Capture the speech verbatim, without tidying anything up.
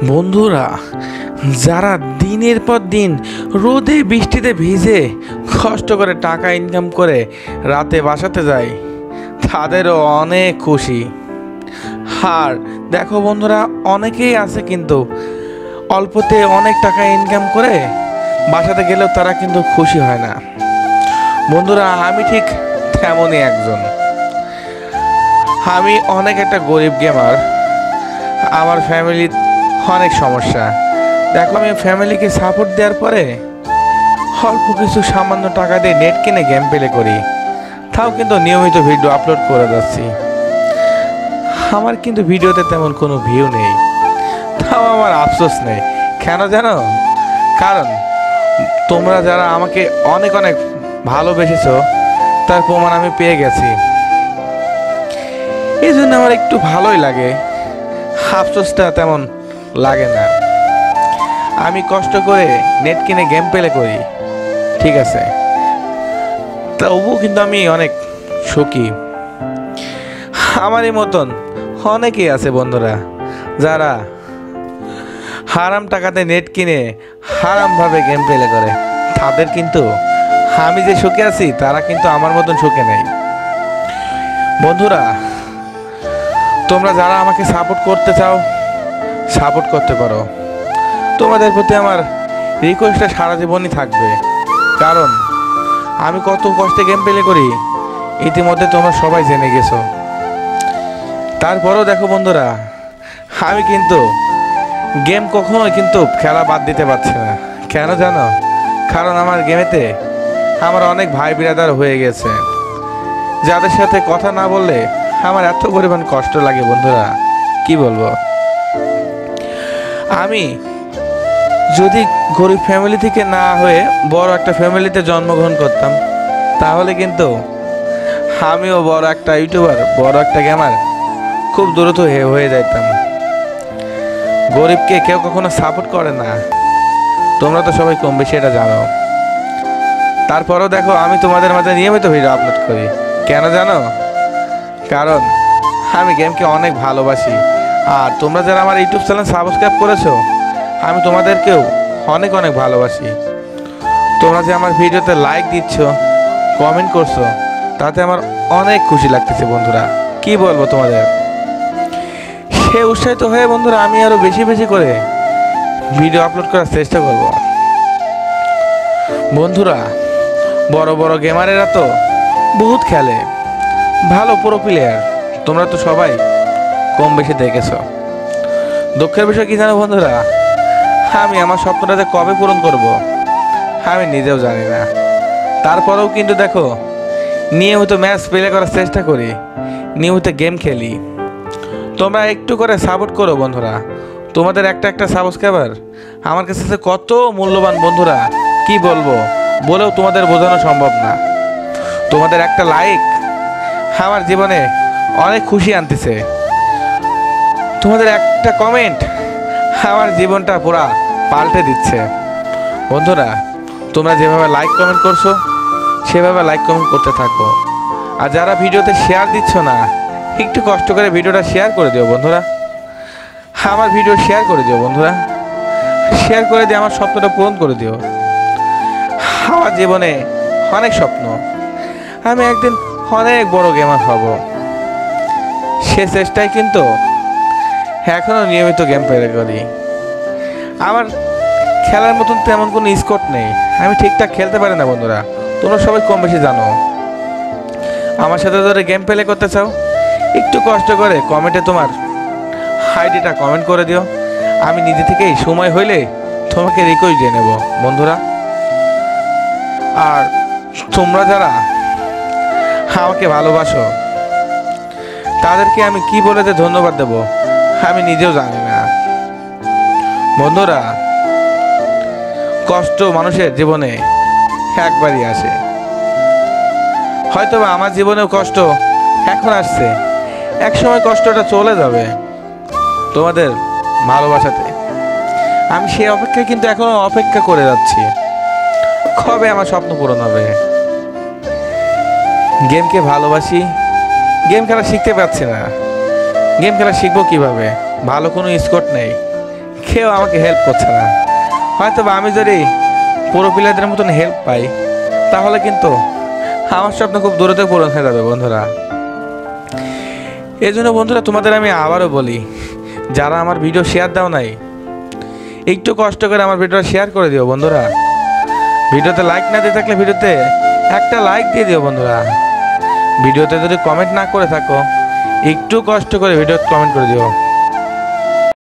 বন্ধুরা, যারা দিনের পর দিন রোদে বৃষ্টিতে ভিজে কষ্ট করে টাকা ইনকাম করে রাতে বাসাতে যায়, তাদেরও অনেক খুশি। আর দেখো বন্ধুরা, অনেকেই আছে কিন্তু অল্পতে অনেক টাকা ইনকাম করে বাসাতে গেলেও তারা কিন্তু খুশি হয় না। বন্ধুরা, আমি ঠিক তেমনই একজন। আমি অনেক একটা গরিব গেমার। আমার ফ্যামিলির অনেক সমস্যা। দেখো, আমি ফ্যামিলিকে সাপোর্ট দেওয়ার পরে অল্প কিছু সামান্য টাকা দিয়ে নেট কিনে গেম প্লে করি, তাও কিন্তু নিয়মিত ভিডিও আপলোড করে যাচ্ছি। আমার কিন্তু ভিডিওতে তেমন কোনো ভিউ নেই, তাও আমার আফসোস নেই। কেন জানো? কারণ তোমরা যারা আমাকে অনেক অনেক ভালোবেসেছো, তার প্রমাণ আমি পেয়ে গেছি। এই জন্য আমার একটু ভালোই লাগে, আফসোসটা তেমন লাগে না। আমি কষ্ট করে নেট কিনে গেম প্লে করি, ঠিক আছে, তবুও কিন্তু আমি অনেক সুখী। আমারই মতন অনেকেই আছে বন্ধুরা, যারা হারাম টাকাতে নেট কিনে হারামভাবে গেম প্লে করে। তাদের কিন্তু আমি যে সুখে আছি, তারা কিন্তু আমার মতন সুখে নেই। বন্ধুরা, তোমরা যারা আমাকে সাপোর্ট করতে চাও, সাপোর্ট করতে পারো। তোমাদের প্রতি আমার রিকোয়েস্টটা সারা জীবনই থাকবে, কারণ আমি কত কষ্টে গেম প্লে করি ইতিমধ্যে তোমরা সবাই জেনে গেছো। তারপরেও দেখো বন্ধুরা, আমি কিন্তু গেম কখনোই কিন্তু খেলা বাদ দিতে পারছি না। কেন জানো? কারণ আমার গেমেতে আমার অনেক ভাই বিরাদার হয়ে গেছে, যাদের সাথে কথা না বললে আমার এত পরিমাণ কষ্ট লাগে বন্ধুরা, কি বলবো। আমি যদি গরিব ফ্যামিলি থেকে না হয়ে বড় একটা ফ্যামিলিতে জন্মগ্রহণ করতাম, তাহলে কিন্তু আমিও বড় একটা ইউটিউবার, বড় একটা গেমার খুব দ্রুত হয়ে যাইতাম। গরিবকে কেউ কখনো সাপোর্ট করে না, তোমরা তো সবাই কম বেশি এটা জানো। তারপরেও দেখো, আমি তোমাদের মাঝে নিয়মিত ভিডিও আপলোড করি। কেন জানো? কারণ আমি গেমকে অনেক ভালোবাসি। আর তোমরা যারা আমার ইউটিউব চ্যানেল সাবস্ক্রাইব করেছো, আমি তোমাদেরকেও অনেক অনেক ভালোবাসি। তোমরা যে আমার ভিডিওতে লাইক দিচ্ছ, কমেন্ট করছো, তাতে আমার অনেক খুশি লাগতেছে বন্ধুরা, কি বলবো তোমাদের। সে উৎসাহিত হয়ে বন্ধুরা আমি আরো বেশি বেশি করে ভিডিও আপলোড করার চেষ্টা করব। বন্ধুরা, বড় বড় গেমারেরা তো বহুত খেলে, ভালো প্রো প্লেয়ার, তোমরা তো সবাই কম বেশি দেখেছো। দুঃখের বিষয় কি জানো বন্ধুরা, আমি আমার স্বপ্নটাতে কবে পূরণ করব আমি নিজেও জানি না। তারপরেও কিন্তু দেখো, নিয়মিত ম্যাচ প্লে করার চেষ্টা করি, নিয়মিত গেম খেলি। তোমরা একটু করে সাপোর্ট করো বন্ধুরা। তোমাদের একটা একটা সাবস্ক্রাইবার আমার কাছে কত মূল্যবান বন্ধুরা, কি বলবো, বলেও তোমাদের বোঝানো সম্ভব না। তোমাদের একটা লাইক আমার জীবনে অনেক খুশি আনতেছে। তোমাদের একটা কমেন্ট আমার জীবনটা পুরা পাল্টে দিচ্ছে। বন্ধুরা, তোমরা যেভাবে লাইক কমেন্ট করছো, সেভাবে লাইক কমেন্ট করতে থাকো। আর যারা ভিডিওতে শেয়ার দিচ্ছ না, একটু কষ্ট করে ভিডিওটা শেয়ার করে দিও বন্ধুরা। আমার ভিডিও শেয়ার করে দিও বন্ধুরা, শেয়ার করে দিয়ে আমার স্বপ্নটা পূরণ করে দিও। আমার জীবনে অনেক স্বপ্ন, আমি একদিন অনেক বড় গেমার হব। সে চেষ্টায় কিন্তু এখনও নিয়মিত গেম প্লে করি। আমার খেলার মতন তেমন কোনো স্কোর নেই, আমি ঠিকঠাক খেলতে পারি না বন্ধুরা, তোমরা সবাই কম বেশি জানো। আমার সাথে ধরে গেম প্লে করতে চাও, একটু কষ্ট করে কমেন্টে তোমার আইডিটা কমেন্ট করে দিও। আমি নিজে থেকেই সময় হইলে তোমাকে রিকোয়েস্ট দিয়ে নেব বন্ধুরা। আর তোমরা যারা আমাকে ভালোবাসো, তাদেরকে আমি কি বলে যে ধন্যবাদ দেব আমি নিজেও জানি না। বন্ধুরা, কষ্ট মানুষের জীবনে একবারই আসে। হয়তো আমার জীবনেও কষ্ট এখন আসছে, এক সময় কষ্টটা চলে যাবে তোমাদের ভালোবাসাতে। আমি সেই অপেক্ষায় কিন্তু এখনো অপেক্ষা করে যাচ্ছি, কবে আমার স্বপ্ন পূরণ হবে। গেমকে ভালোবাসি, গেম খেলা শিখতে পারছি না। গেম খেলা শিখবো কিভাবে? ভালো কোনো স্কোর নেই, কেউ আমাকে হেল্প করছে না। হয়তো বা আমি যদি পুরো প্লেয়ারদের মতন হেল্প পাই তাহলে কিন্তু আমার স্বপ্ন খুব দূরতে পূরণ হয়ে যাবে বন্ধুরা। এই জন্য বন্ধুরা তোমাদের আমি আবারও বলি, যারা আমার ভিডিও শেয়ার দাও নাই, একটু কষ্ট করে আমার ভিডিওটা শেয়ার করে দিও বন্ধুরা। ভিডিওতে লাইক না দিয়ে থাকলে ভিডিওতে একটা লাইক দিয়ে দিও বন্ধুরা। ভিডিওতে যদি কমেন্ট না করে থাকো একটু কষ্ট করে ভিডিওতে কমেন্ট করে দিও।